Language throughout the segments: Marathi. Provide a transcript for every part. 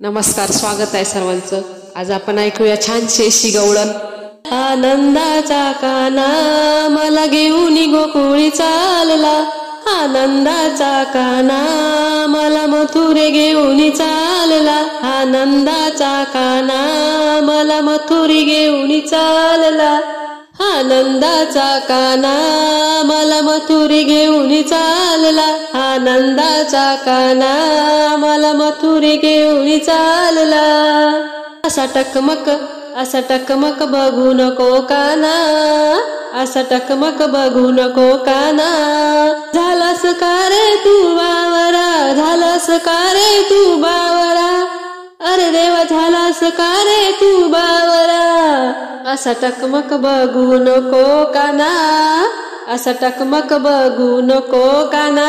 नमस्कार, स्वागत आहे सर्वांचं। आज आपण ऐकूया छानशी अशी गवळण। आनंदाचा काना मला घेऊन गोकुळी चालला, आनंदाचा काना मला मथुरे घेऊन चालला, आनंदाचा काना मला मथुरी घेऊन चालला, आनंदाचा काना मला मथुरी घेऊन चालला, आनंदाचा काना मला मथुरी घेऊन चालला। असा टकमक बघू नको काना, असा टकमक बघू नको काना, झालास का रे तू बावरा, झालास का रे तू बावरा, अरे देवा झालास का रे तू बावरा। असा टकमक बघू नको काना, असा टकमक बघू नको काना,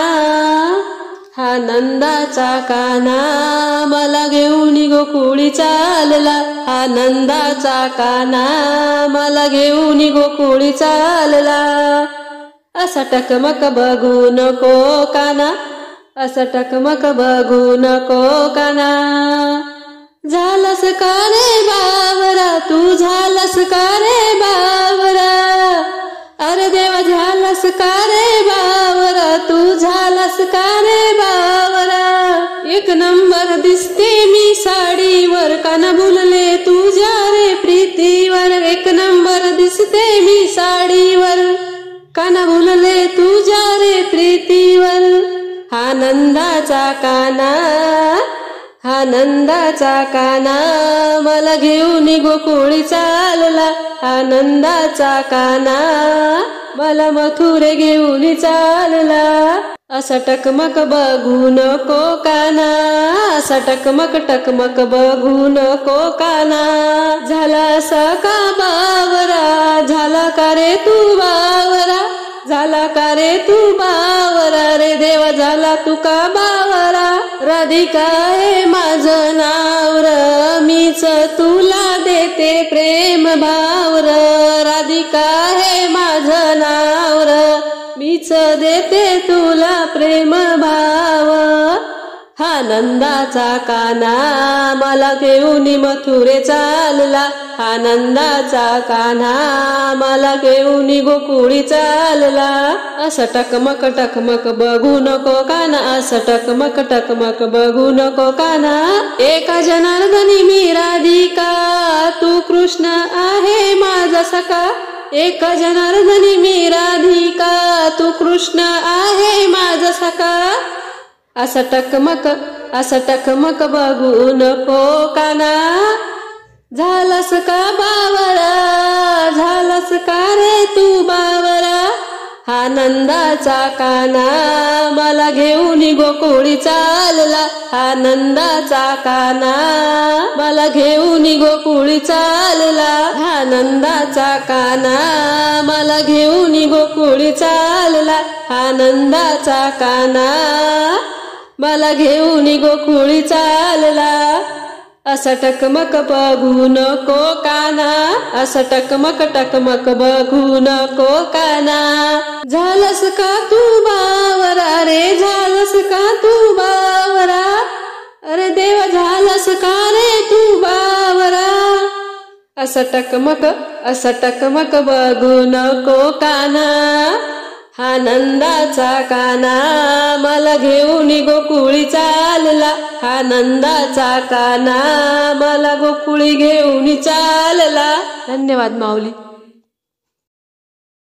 आनंदाचा काना मला घेऊन गोकुळी चालला, आनंदाचा काना मला घेऊन गोकुळी चालला। असा टकमक बघू नको काना, असा टकमक बघू नको काना, झालास का रे बावरा, तू झालास का रे बावरा, अरे देवा झालास का रे बावरा, तू झालास का रे बावरा। एक नंबर दिसते मी साडीवर, काना भुलले तुझ्या रे प्रीतीवर, एक नंबर दिसते मी साडीवर, काना भुलले तुझ्या रे प्रीतीवर। आनंदाचा काना, आनंदाचा काना मला घेऊन गोकुळी चालला, आनंदाचा काना मला मथुरे घेऊन चालला। असा टकमक बघू नको काना, असा टकमक बघू नको काना, झाला असा का बावरा, झाला का रे तू बावरा, झाला का रे तू बावरा, रे देवा झाला तू का बावरा। राधिका हे माझं नाव र, मीच तुला देते प्रेम भाव र, राधिका हे माझं नाव र, मीच देते तुला प्रेम भाव। आनंदाचा काना मला घेऊन मथुरे चालला, आनंदाचा काना मला घेऊन गोकुळी चालला। असं टकमक बघू नको काना, असं टकमक बघू नको काना, एका जनार्दनी मी राधिका, तू कृष्ण आहे माझा सखा, एक जनार्दनी मी राधिका, तू कृष्ण आहे माझा सखा। असं टकमक बघू नको काना, झालास का बावरा, झालास का रे तू बावरा, आनंदाचा काना मला घेऊन गोकुळी चालला, आनंदाचा काना मला घेऊन गोकुळी चालला, आनंदाचा काना मला घेऊन गोकुळी चालला, आनंदाचा काना मला घेऊन गोकुळी चालला। असं टकमक बघू नको काना, असं टकमक बघू नको काना, झालंस का तू बावरा, रे झालंस का तू बावरा, अरे देवा झालंस का रे तू बावरा। असं टकमक बघू नको काना, आनंदाचा काना मला घेऊन गोकुळी चालला, आनंदाचा काना मला गोकुळी घेऊन चालला। धन्यवाद माऊली।